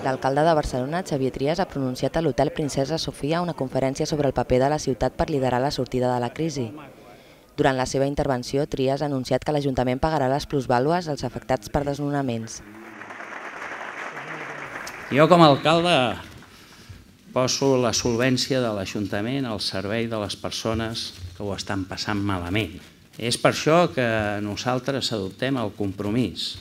L'alcalde de Barcelona, Xavier Trias, ha pronunciat a l'Hotel Princesa Sofia una conferència sobre el paper de la ciutat per liderar la sortida de la crisi. Durant la seva intervenció, Trias ha anunciat que l'Ajuntament pagarà les plusvàlues als afectats per desnonaments. Jo, com a alcalde, poso la solvència de l'Ajuntament al servei de les persones que ho estan passant malament. És per això que nosaltres adoptem el compromís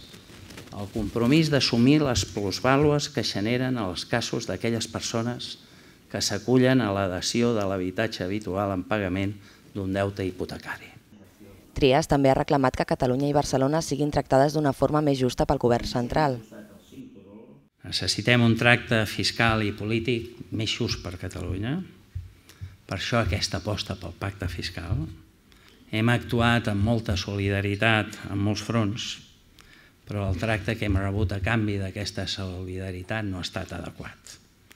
d'assumir les plusvàlues que generen els casos d'aquelles persones que s'acullen a l'adhesió de l'habitatge habitual en pagament d'un deute hipotecari. Trias també ha reclamat que Catalunya i Barcelona siguin tractades d'una forma més justa pel govern central. Necessitem un tracte fiscal i polític més just per Catalunya. Per això aquesta aposta pel pacte fiscal. Hem actuat amb molta solidaritat en molts fronts, però el tracte que hem rebut a canvi d'aquesta solidaritat no ha estat adequat.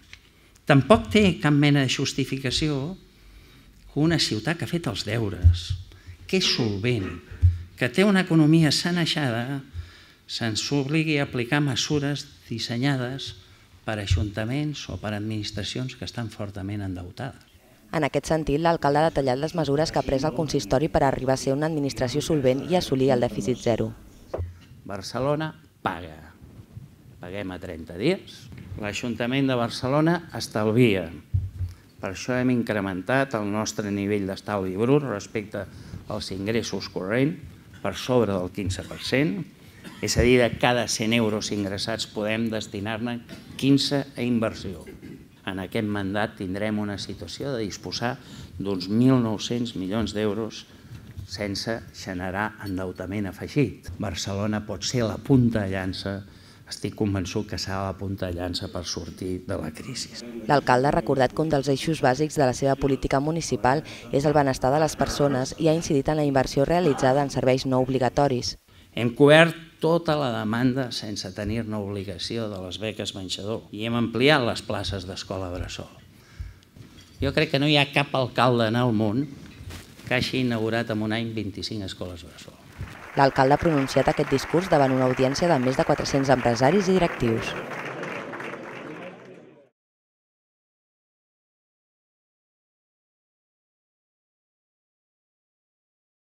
Tampoc té cap mena de justificació que una ciutat que ha fet els deures, que és solvent, que té una economia sanejada, se'ns obligui a aplicar mesures dissenyades per ajuntaments o per administracions que estan fortament endeutades. En aquest sentit, l'alcalde ha detallat les mesures que ha pres el consistori per arribar a ser una administració solvent i assolir el dèficit zero. Barcelona paga. Paguem a 30 dies. L'Ajuntament de Barcelona estalvia. Per això hem incrementat el nostre nivell d'estalvi brut respecte als ingressos corrents per sobre del 15%. És a dir, de cada 100 euros ingressats podem destinar-ne 15 a inversió. En aquest mandat tindrem una situació de disposar d'uns 1.900 milions d'euros sense generar endeutament afegit. Barcelona pot ser la punta de llança, estic convençut que serà la punta de llança per sortir de la crisi. L'alcalde ha recordat que un dels eixos bàsics de la seva política municipal és el benestar de les persones i ha incidit en la inversió realitzada en serveis no obligatoris. Hem cobert tota la demanda sense tenir-ne obligació de les beques menjador i hem ampliat les places d'escola bressol. Jo crec que no hi ha cap alcalde en el món que hagi inaugurat en un any 25 escoles bressol. L'alcalde ha pronunciat aquest discurs davant una audiència de més de 400 empresaris i directius.